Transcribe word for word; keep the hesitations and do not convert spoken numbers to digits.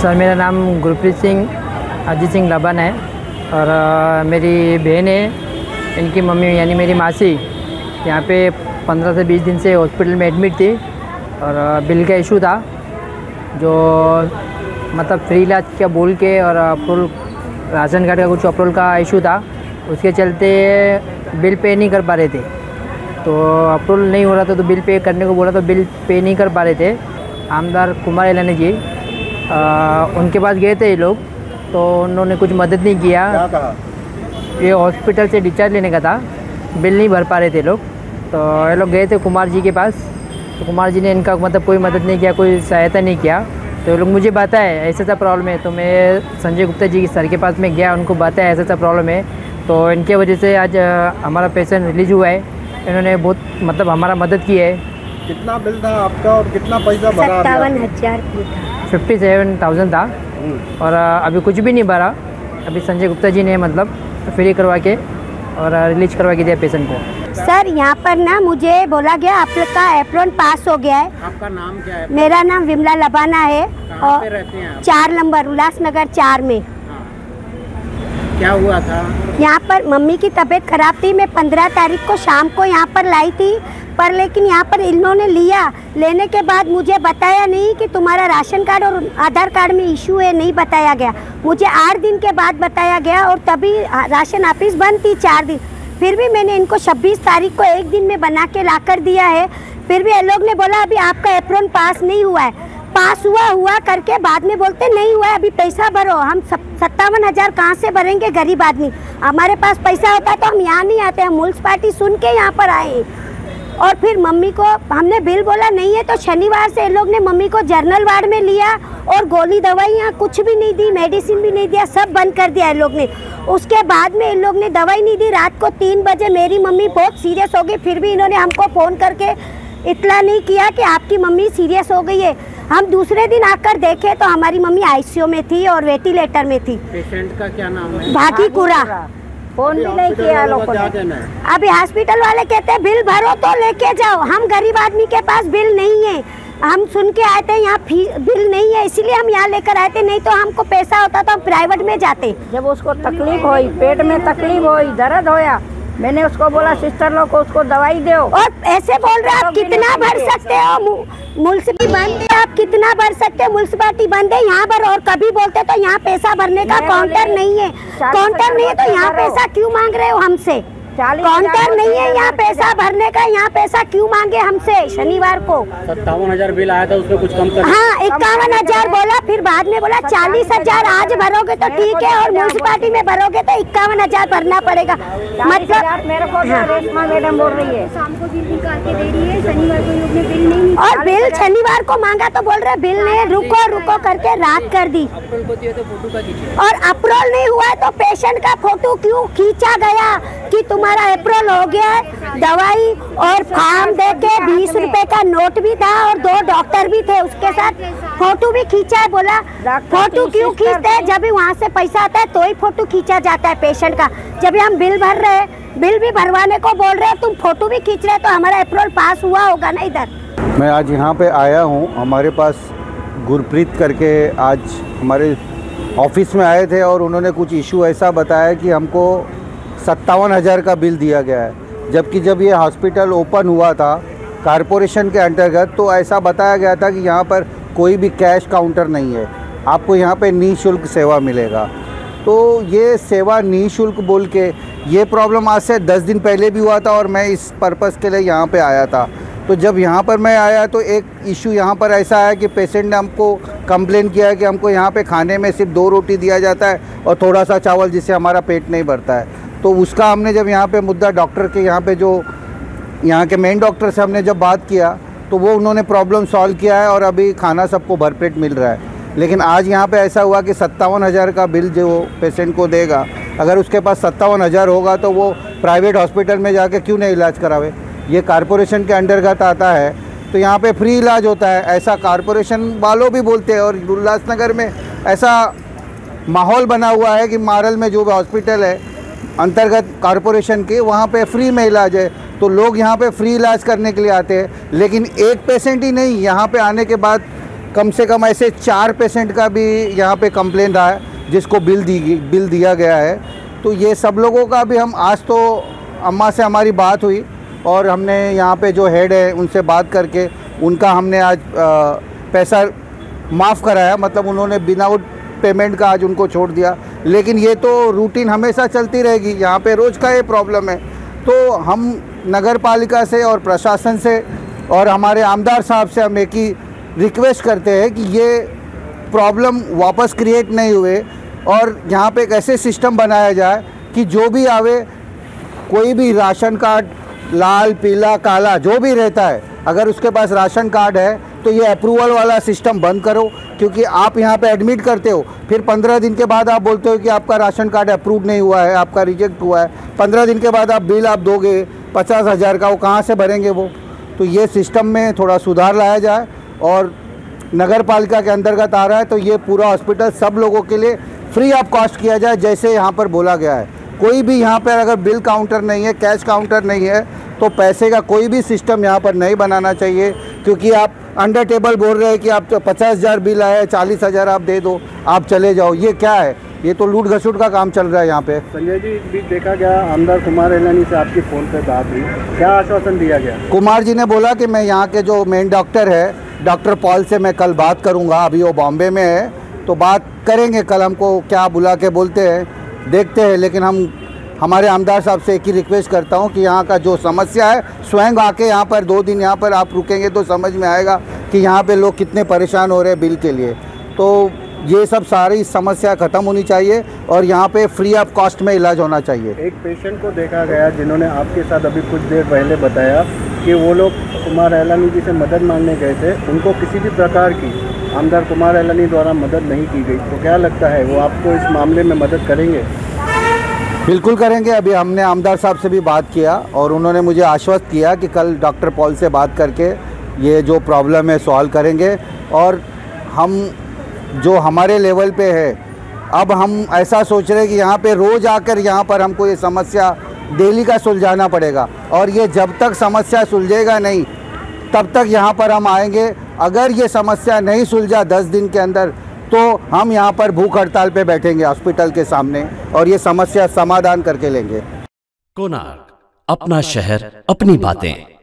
Sir मेरा नाम गुरप्रीत सिंह अजीत सिंह लबन है और आ, मेरी बहन है, इनकी मम्मी यानी मेरी मासी यहाँ पे पंद्रह से बीस दिन से हॉस्पिटल में एडमिट थी और आ, बिल का इशू था जो मतलब फ्री इलाज का बोल के और अप्रूवल राशन कार्ड का कुछ अप्रूवल का इशू था, उसके चलते बिल पे नहीं कर पा रहे थे। तो अप्रूवल नहीं हो रहा था तो बिल पे करने को बोला तो बिल पे नहीं कर पा रहे थे। आमदार कुमार एलानी जी आ, उनके पास गए थे ये लोग, तो उन्होंने कुछ मदद नहीं किया। क्या कहा? ये हॉस्पिटल से डिस्चार्ज लेने का था, बिल नहीं भर पा रहे थे लोग, तो ये लोग गए थे कुमार जी के पास, तो कुमार जी ने इनका मतलब कोई मदद नहीं किया, कोई सहायता नहीं किया। तो ये लोग मुझे बताए ऐसा सा प्रॉब्लम है, तो मैं संजय गुप्ता जी सर के पास में गया, उनको बताया ऐसा सा प्रॉब्लम है। तो इनके वजह से आज हमारा पेशेंट रिलीज हुआ है। इन्होंने बहुत मतलब हमारा मदद की है। कितना बिल था आपका और कितना पैसा भरा? सत्तावन हजार फिफ्टी सेवन थाउजेंड था और अभी कुछ भी नहीं भरा। अभी संजय गुप्ता जी ने मतलब फ्री करवा के और रिलीज करवा के दिया पेशेंट को। सर यहाँ पर ना मुझे बोला गया आपका एप्रोन पास हो गया है। आपका नाम क्या है? मेरा नाम विमला लबाना है और रहते हैं आप? चार नंबर उल्लासनगर चार में। क्या हुआ था? यहाँ पर मम्मी की तबीयत खराब थी। मैं पंद्रह तारीख को शाम को यहाँ पर लाई थी, पर लेकिन यहाँ पर इन्होंने लिया, लेने के बाद मुझे बताया नहीं कि तुम्हारा राशन कार्ड और आधार कार्ड में इशू है, नहीं बताया गया। मुझे आठ दिन के बाद बताया गया और तभी राशन ऑफिस बंद थी चार दिन। फिर भी मैंने इनको छब्बीस तारीख को एक दिन में बना के ला कर दिया है। फिर भी ये लोग ने बोला अभी आपका एप्रोन पास नहीं हुआ है। पास हुआ हुआ करके बाद में बोलते नहीं हुआ है, अभी पैसा भरो। हम सत्तावन हज़ार कहाँ से भरेंगे गरीब आदमी? हमारे पास पैसा होता तो हम यहाँ नहीं आते, हम म्युनिसिपैलिटी सुन के यहाँ पर आए। और फिर मम्मी को हमने बिल बोला नहीं है, तो शनिवार से इन लोग ने मम्मी को जनरल वार्ड में लिया और गोली दवाइयाँ कुछ भी नहीं दी, मेडिसिन भी नहीं दिया, सब बंद कर दिया इन लोग ने। उसके बाद में इन लोग ने दवाई नहीं दी। रात को तीन बजे मेरी मम्मी बहुत सीरियस हो गई, फिर भी इन्होंने हमको फ़ोन करके इतला नहीं किया कि आपकी मम्मी सीरियस हो गई है। हम दूसरे दिन आकर देखे तो हमारी मम्मी आईसीयू में थी और वेंटिलेटर में थी। पेशेंट का क्या नाम है? भागीपुरा। फोन भी नहीं किया लोगों ने। अभी हॉस्पिटल वाले कहते हैं बिल भरो तो लेके जाओ। हम गरीब आदमी के पास बिल नहीं है, हम सुन के आए थे यहाँ बिल नहीं है, इसीलिए हम यहाँ लेकर आए थे। नहीं तो हमको पैसा होता तो हम प्राइवेट में जाते। जब उसको तकलीफ हुई, पेट में तकलीफ हुई, दर्द होया, मैंने उसको बोला सिस्टर लोग को उसको दवाई दो। और ऐसे बोल रहे आप कितना भर सकते हो? म्युनिसिपैलिटी बंद है, आप कितना भर सकते हो? म्युनिसिपैलिटी बंद है यहाँ पर। और कभी बोलते तो यहाँ पैसा भरने का काउंटर नहीं है, काउंटर नहीं है तो यहाँ पैसा क्यों मांग रहे हो हमसे? काउंटर नहीं है यहाँ पैसा भरने का, यहाँ पैसा क्यों मांगे हमसे? शनिवार को सत्तावन हजार बिल आया था, उसमें कुछ कम कर? हाँ, इक्यावन हजार बोला, फिर बाद में बोला चालीस हजार आज भरोगे तो ठीक है और म्युनिसिपैलिटी में भरोगे तो इक्यावन हजार भरना पड़ेगा। मतलब मेरे को रेशमा मैडम बोल रही है शाम को बिल निकाल के दे रही है, शनिवार को लोग ने बिल नहीं, और बिल शनिवार को मांगा तो बोल रहे बिल ने रुको रुको करके रात कर दी। और अप्रूवल नहीं हुआ तो पेशेंट का फोटो क्यों खींचा गया कि तुम्हारा अप्रूवल हो गया? दवाई और फॉर्म दे के बीस रुपए का नोट भी था और दो डॉक्टर भी थे उसके साथ, फोटो भी खींचा है। बोला फोटो क्यों खींचते हैं? जब भी वहाँ से पैसा आता है तो ही फोटो खींचा जाता है पेशेंट का। जब हम बिल भर रहे हैं, बिल भी भरवाने को बोल रहे हैं, तुम फोटो भी खींच रहे हो, तो हमारा अप्रूवल पास हुआ होगा ना इधर। मैं आज यहाँ पे आया हूँ, हमारे पास गुरप्रीत करके आज हमारे ऑफिस में आए थे और उन्होंने कुछ इशू ऐसा बताया कि हमको सत्तावन हज़ार का बिल दिया गया है। जबकि जब ये हॉस्पिटल ओपन हुआ था कॉरपोरेशन के अंतर्गत तो ऐसा बताया गया था कि यहाँ पर कोई भी कैश काउंटर नहीं है, आपको यहाँ पे निःशुल्क सेवा मिलेगा। तो ये सेवा निःशुल्क बोल के ये प्रॉब्लम आज से दस दिन पहले भी हुआ था और मैं इस पर्पज़ के लिए यहाँ पे आया था। तो जब यहाँ पर मैं आया तो एक इशू यहाँ पर ऐसा है कि पेशेंट ने हमको कंप्लेन किया है कि हमको यहाँ पे खाने में सिर्फ दो रोटी दिया जाता है और थोड़ा सा चावल, जिससे हमारा पेट नहीं भरता है। तो उसका हमने जब यहाँ पे मुद्दा डॉक्टर के यहाँ पे जो यहाँ के मेन डॉक्टर से हमने जब बात किया तो वो उन्होंने प्रॉब्लम सॉल्व किया है और अभी खाना सबको भरपेट मिल रहा है। लेकिन आज यहाँ पे ऐसा हुआ कि सत्तावन हज़ार का बिल जो पेशेंट को देगा, अगर उसके पास सत्तावन हज़ार होगा तो वो प्राइवेट हॉस्पिटल में जाके क्यों नहीं इलाज करावे? ये कॉरपोरेशन के अंतर्गत आता है तो यहाँ पे फ्री इलाज होता है, ऐसा कॉरपोरेशन वालों भी बोलते हैं। और उल्लासनगर में ऐसा माहौल बना हुआ है कि मारल में जो हॉस्पिटल है अंतर्गत कॉरपोरेशन के, वहाँ पे फ्री में इलाज है, तो लोग यहाँ पे फ्री इलाज करने के लिए आते हैं। लेकिन एक पेशेंट ही नहीं, यहाँ पे आने के बाद कम से कम ऐसे चार पेशेंट का भी यहाँ पे कंप्लेंट आया जिसको बिल दी बिल दिया गया है। तो ये सब लोगों का भी हम आज तो अम्मा से हमारी बात हुई और हमने यहाँ पे जो हेड है उनसे बात करके उनका हमने आज आ, पैसा माफ़ कराया, मतलब उन्होंने विदाउट पेमेंट का आज उनको छोड़ दिया। लेकिन ये तो रूटीन हमेशा चलती रहेगी, यहाँ पे रोज़ का ये प्रॉब्लम है। तो हम नगर पालिका से और प्रशासन से और हमारे आमदार साहब से हम एक ही रिक्वेस्ट करते हैं कि ये प्रॉब्लम वापस क्रिएट नहीं हुए और यहाँ पे एक ऐसे सिस्टम बनाया जाए कि जो भी आवे, कोई भी राशन कार्ड लाल पीला काला जो भी रहता है, अगर उसके पास राशन कार्ड है तो ये अप्रूवल वाला सिस्टम बंद करो। क्योंकि आप यहाँ पे एडमिट करते हो, फिर पंद्रह दिन के बाद आप बोलते हो कि आपका राशन कार्ड अप्रूव नहीं हुआ है, आपका रिजेक्ट हुआ है। पंद्रह दिन के बाद आप बिल आप दोगे पचास हज़ार का, वो कहाँ से भरेंगे वो। तो ये सिस्टम में थोड़ा सुधार लाया जाए और नगर पालिका के अंतर्गत आ रहा है तो ये पूरा हॉस्पिटल सब लोगों के लिए फ्री ऑफ कॉस्ट किया जाए जैसे यहाँ पर बोला गया है। कोई भी यहाँ पर अगर बिल काउंटर नहीं है, कैश काउंटर नहीं है, तो पैसे का कोई भी सिस्टम यहाँ पर नहीं बनाना चाहिए। क्योंकि आप अंडर टेबल बोल रहे हैं कि आप तो पचास हज़ार बिल आया है, चालीस हज़ार आप दे दो, आप चले जाओ, ये क्या है? ये तो लूट घसूट का काम चल रहा है यहाँ पे। संजय जी, इस बीच देखा गया आमदार कुमार एलानी से आपकी फ़ोन पे बात हुई, क्या आश्वासन दिया गया? कुमार जी ने बोला कि मैं यहाँ के जो मेन डॉक्टर है डॉक्टर पॉल से मैं कल बात करूँगा, अभी वो बॉम्बे में है तो बात करेंगे कल। हमको क्या बुला के बोलते हैं देखते हैं। लेकिन हम हमारे आमदार साहब से एक ही रिक्वेस्ट करता हूँ कि यहाँ का जो समस्या है स्वयं आके यहाँ पर दो दिन यहाँ पर आप रुकेंगे तो समझ में आएगा कि यहाँ पे लोग कितने परेशान हो रहे हैं बिल के लिए। तो ये सब सारी समस्या ख़त्म होनी चाहिए और यहाँ पे फ्री ऑफ कॉस्ट में इलाज होना चाहिए। एक पेशेंट को देखा गया जिन्होंने आपके साथ अभी कुछ देर पहले बताया कि वो लोग कुमार एलानी जी से मदद मांगने गए थे, उनको किसी भी प्रकार की आमदार कुमार एलानी द्वारा मदद नहीं की गई। तो क्या लगता है वो आपको इस मामले में मदद करेंगे? बिल्कुल करेंगे। अभी हमने आमदार साहब से भी बात किया और उन्होंने मुझे आश्वस्त किया कि कल डॉक्टर पॉल से बात करके ये जो प्रॉब्लम है सॉल्व करेंगे। और हम जो हमारे लेवल पे है, अब हम ऐसा सोच रहे हैं कि यहाँ पे रोज़ आकर यहाँ पर हमको ये समस्या डेली का सुलझाना पड़ेगा और ये जब तक समस्या सुलझेगा नहीं तब तक यहाँ पर हम आएंगे। अगर ये समस्या नहीं सुलझा दस दिन के अंदर तो हम यहाँ पर भूख हड़ताल पे बैठेंगे हॉस्पिटल के सामने और ये समस्या समाधान करके लेंगे। कोणार्क, अपना शहर, अपनी बातें।